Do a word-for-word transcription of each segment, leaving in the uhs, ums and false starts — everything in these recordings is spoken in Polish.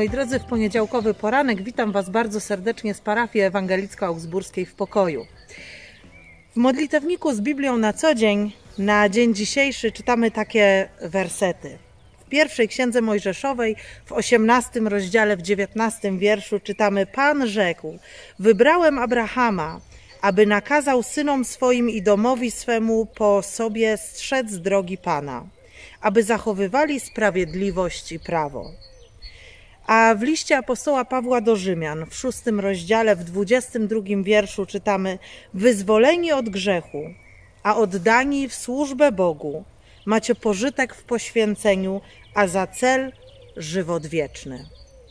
Moi drodzy, w poniedziałkowy poranek witam Was bardzo serdecznie z parafii ewangelicko-augsburskiej w Pokoju. W modlitewniku z Biblią na co dzień, na dzień dzisiejszy czytamy takie wersety. W pierwszej księdze Mojżeszowej, w osiemnastym rozdziale, w dziewiętnastym wierszu czytamy: Pan rzekł: wybrałem Abrahama, aby nakazał synom swoim i domowi swemu po sobie strzec drogi Pana, aby zachowywali sprawiedliwość i prawo. A w liście apostoła Pawła do Rzymian, w szóstym rozdziale, w dwudziestym drugim wierszu czytamy: wyzwoleni od grzechu, a oddani w służbę Bogu, macie pożytek w poświęceniu, a za cel żywot wieczny.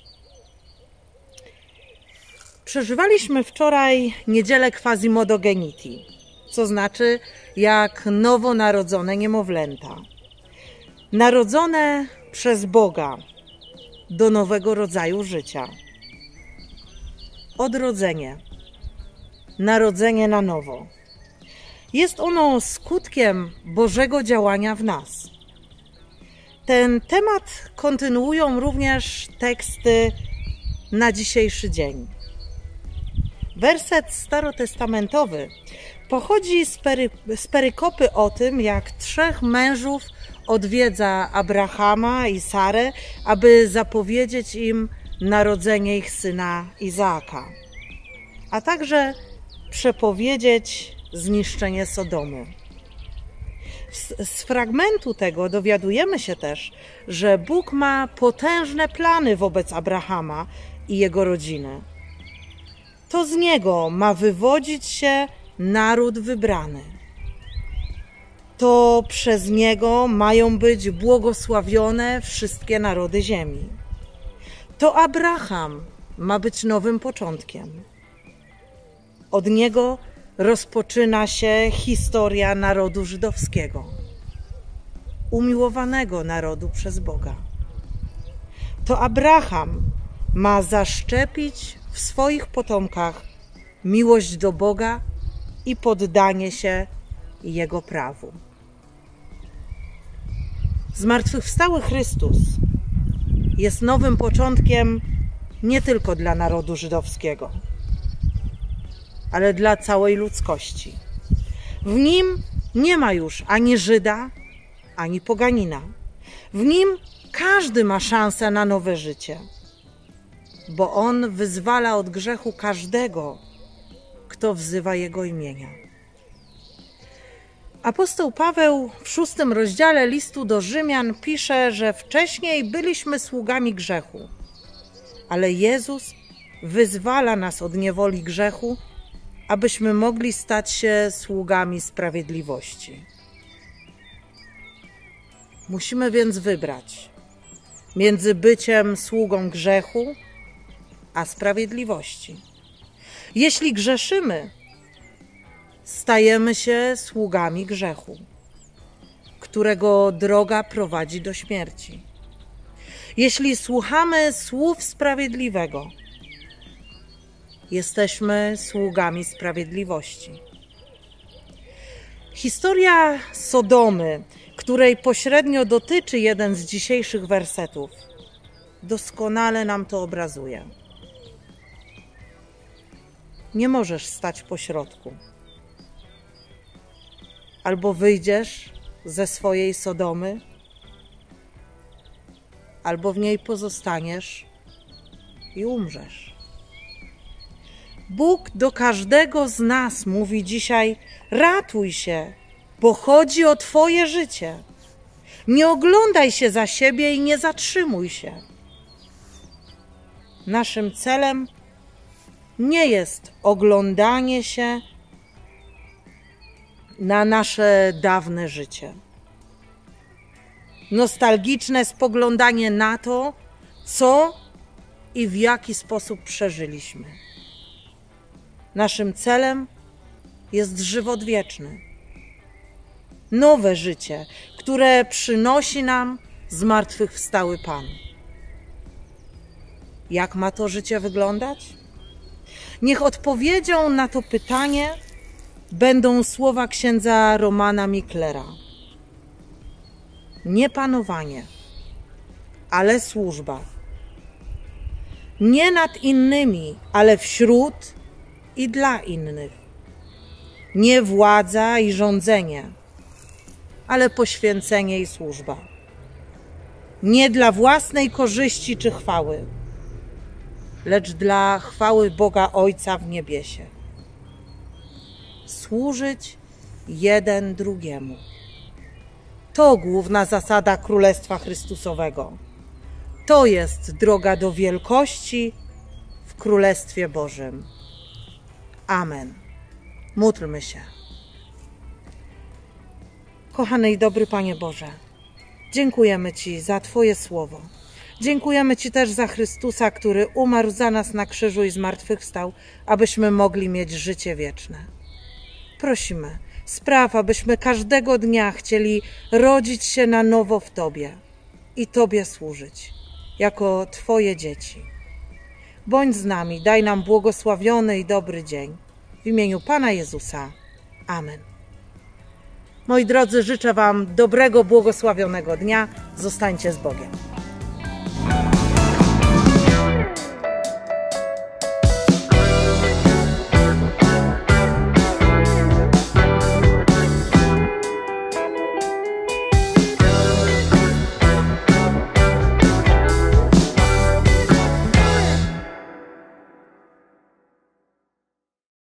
Przeżywaliśmy wczoraj niedzielę quasi-modogeniti, co znaczy jak nowonarodzone niemowlęta. Narodzone przez Boga do nowego rodzaju życia. Odrodzenie, narodzenie na nowo. Jest ono skutkiem Bożego działania w nas. Ten temat kontynuują również teksty na dzisiejszy dzień. Werset starotestamentowy pochodzi z, pery, z perykopy o tym, jak trzech mężów odwiedza Abrahama i Sarę, aby zapowiedzieć im narodzenie ich syna Izaaka, a także przepowiedzieć zniszczenie Sodomy. Z, z fragmentu tego dowiadujemy się też, że Bóg ma potężne plany wobec Abrahama i jego rodziny. To z niego ma wywodzić się naród wybrany. To przez niego mają być błogosławione wszystkie narody ziemi. To Abraham ma być nowym początkiem. Od niego rozpoczyna się historia narodu żydowskiego, umiłowanego narodu przez Boga. To Abraham ma zaszczepić w swoich potomkach miłość do Boga i poddanie się Jego prawu. Zmartwychwstały Chrystus jest nowym początkiem nie tylko dla narodu żydowskiego, ale dla całej ludzkości. W Nim nie ma już ani Żyda, ani poganina. W Nim każdy ma szansę na nowe życie, bo On wyzwala od grzechu każdego, kto wzywa Jego imienia. Apostoł Paweł w szóstym rozdziale listu do Rzymian pisze, że wcześniej byliśmy sługami grzechu, ale Jezus wyzwala nas od niewoli grzechu, abyśmy mogli stać się sługami sprawiedliwości. Musimy więc wybrać między byciem sługą grzechu a sprawiedliwości. Jeśli grzeszymy, stajemy się sługami grzechu, którego droga prowadzi do śmierci. Jeśli słuchamy słów sprawiedliwego, jesteśmy sługami sprawiedliwości. Historia Sodomy, której pośrednio dotyczy jeden z dzisiejszych wersetów, doskonale nam to obrazuje. Nie możesz stać pośrodku. Albo wyjdziesz ze swojej Sodomy, albo w niej pozostaniesz i umrzesz. Bóg do każdego z nas mówi dzisiaj: ratuj się, bo chodzi o Twoje życie. Nie oglądaj się za siebie i nie zatrzymuj się. Naszym celem nie jest oglądanie się na nasze dawne życie. Nostalgiczne spoglądanie na to, co i w jaki sposób przeżyliśmy. Naszym celem jest żywot wieczny. Nowe życie, które przynosi nam zmartwychwstały Pan. Jak ma to życie wyglądać? Niech odpowiedzią na to pytanie będą słowa księdza Romana Miklera. Nie panowanie, ale służba. Nie nad innymi, ale wśród i dla innych. Nie władza i rządzenie, ale poświęcenie i służba. Nie dla własnej korzyści czy chwały, lecz dla chwały Boga Ojca w niebiesie. Służyć jeden drugiemu. To główna zasada Królestwa Chrystusowego. To jest droga do wielkości w Królestwie Bożym. Amen. Módlmy się. Kochany i dobry Panie Boże, dziękujemy Ci za Twoje słowo. Dziękujemy Ci też za Chrystusa, który umarł za nas na krzyżu i zmartwychwstał, abyśmy mogli mieć życie wieczne. Prosimy, spraw, abyśmy każdego dnia chcieli rodzić się na nowo w Tobie i Tobie służyć, jako Twoje dzieci. Bądź z nami, daj nam błogosławiony i dobry dzień. W imieniu Pana Jezusa. Amen. Moi drodzy, życzę Wam dobrego, błogosławionego dnia. Zostańcie z Bogiem.